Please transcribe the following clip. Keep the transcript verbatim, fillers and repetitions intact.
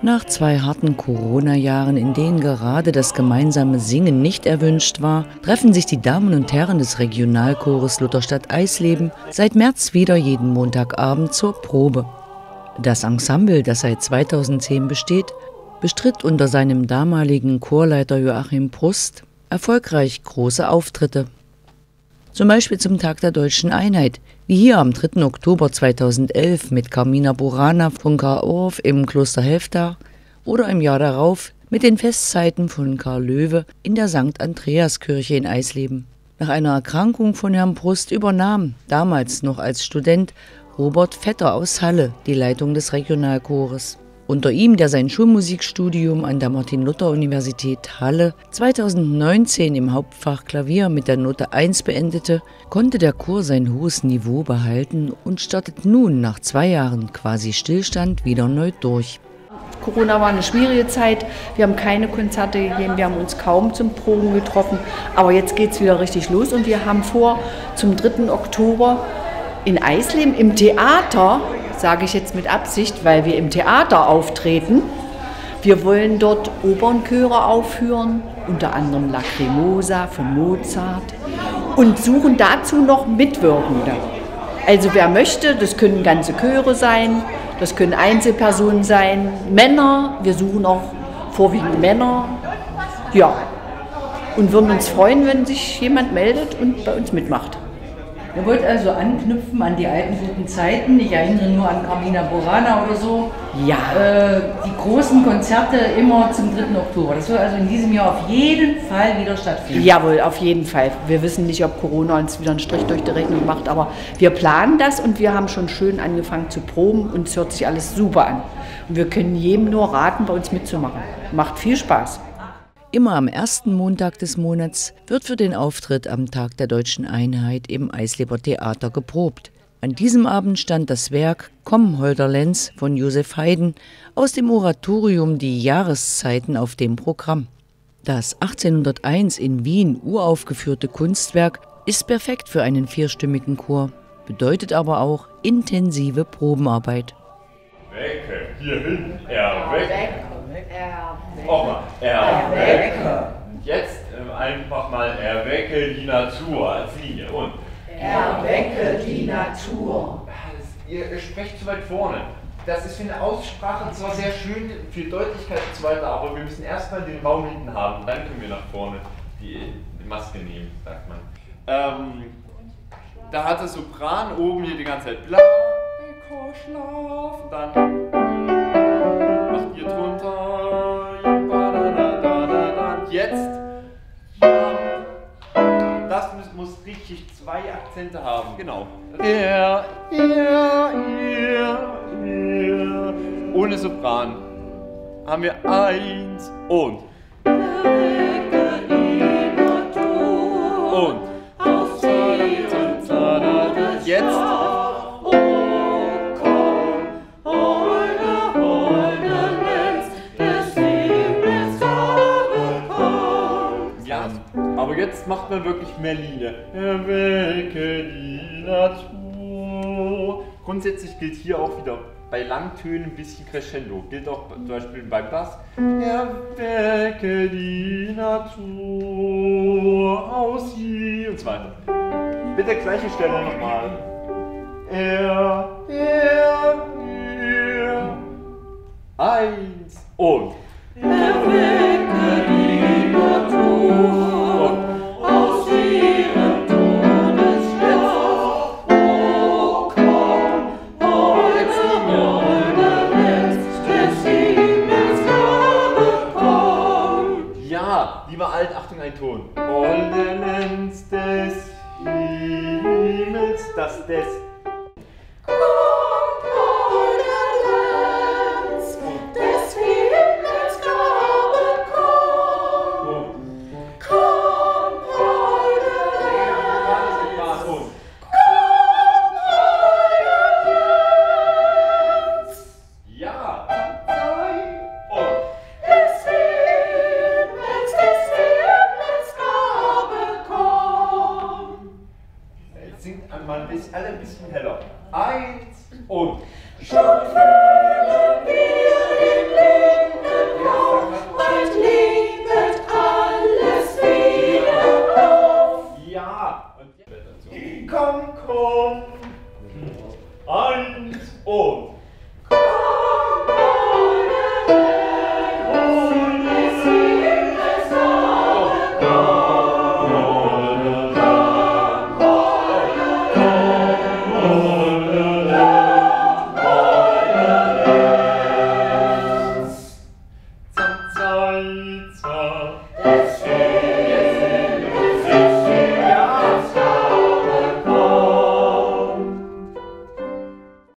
Nach zwei harten Corona-Jahren, in denen gerade das gemeinsame Singen nicht erwünscht war, treffen sich die Damen und Herren des Regionalchores Lutherstadt Eisleben seit März wieder jeden Montagabend zur Probe. Das Ensemble, das seit zweitausendzehn besteht, bestritt unter seinem damaligen Chorleiter Joachim Prust erfolgreich große Auftritte. Zum Beispiel zum Tag der Deutschen Einheit, wie hier am dritten Oktober zweitausendelf mit Carmina Burana von Karl Orff im Kloster Helfta oder im Jahr darauf mit den Festzeiten von Karl Löwe in der Sankt Andreaskirche in Eisleben. Nach einer Erkrankung von Herrn Prust übernahm, damals noch als Student, Robert Vetter aus Halle die Leitung des Regionalchores. Unter ihm, der sein Schulmusikstudium an der Martin-Luther-Universität Halle zweitausendneunzehn im Hauptfach Klavier mit der Note eins beendete, konnte der Chor sein hohes Niveau behalten und startet nun nach zwei Jahren quasi Stillstand wieder neu durch. Corona war eine schwierige Zeit, wir haben keine Konzerte gegeben, wir haben uns kaum zum Proben getroffen, aber jetzt geht es wieder richtig los und wir haben vor, zum dritten Oktober in Eisleben im Theater, sage ich jetzt mit Absicht, weil wir im Theater auftreten. Wir wollen dort Opernchöre aufführen, unter anderem Lacrimosa von Mozart und suchen dazu noch Mitwirkende. Also wer möchte, das können ganze Chöre sein, das können Einzelpersonen sein, Männer, wir suchen auch vorwiegend Männer. Ja, und würden uns freuen, wenn sich jemand meldet und bei uns mitmacht. Ihr wollt also anknüpfen an die alten guten Zeiten, ich erinnere nur an Carmina Burana oder so. Ja. Äh, die großen Konzerte immer zum dritten Oktober. Das soll also in diesem Jahr auf jeden Fall wieder stattfinden. Jawohl, auf jeden Fall. Wir wissen nicht, ob Corona uns wieder einen Strich durch die Rechnung macht, aber wir planen das und wir haben schon schön angefangen zu proben und es hört sich alles super an. Und wir können jedem nur raten, bei uns mitzumachen. Macht viel Spaß. Immer am ersten Montag des Monats wird für den Auftritt am Tag der Deutschen Einheit im Eisleber Theater geprobt. An diesem Abend stand das Werk Komm, holder Lenz von Josef Haydn aus dem Oratorium Die Jahreszeiten auf dem Programm. Das achtzehnhunderteins in Wien uraufgeführte Kunstwerk ist perfekt für einen vierstimmigen Chor, bedeutet aber auch intensive Probenarbeit. Wecke, hierhin, erwecke. Auch mal, erwecke. Jetzt äh, einfach mal erwecke die Natur als Linie und erwecke die Natur. Das, ihr, ihr sprecht zu weit vorne. Das ist für eine Aussprache zwar sehr schön, viel Deutlichkeit und so weiter, aber wir müssen erstmal den Raum hinten haben, dann können wir nach vorne die, die Maske nehmen, sagt man. Ähm, da hat das Sopran oben hier die ganze Zeit bla, Schlaf, dann macht ihr drunter. Jetzt, ja, das muss, muss richtig zwei Akzente haben, genau. Er, er, er, er. Ohne Sopran haben wir eins und. Und. Jetzt. Aber jetzt macht man wirklich mehr Linie. Erwecke die Natur. Grundsätzlich gilt hier auch wieder bei Langtönen ein bisschen Crescendo. Gilt auch zum Beispiel beim Bass. Erwecke die Natur aus hier und so weiter. Bitte gleiche Stelle nochmal. Er, er, er. Eins und. Erwecke die Natur. Lieber alt, Achtung, ein Ton. Holde Lenz des Himmels, das des. Komm, holde Lenz des Himmels Gabe, komm. Komm, holde Lenz. Komm, holde Lenz. Ja, zwei und. Mal ein bisschen, alle ein bisschen heller. Eins und. Schon fühlen wir den Leben. kommt.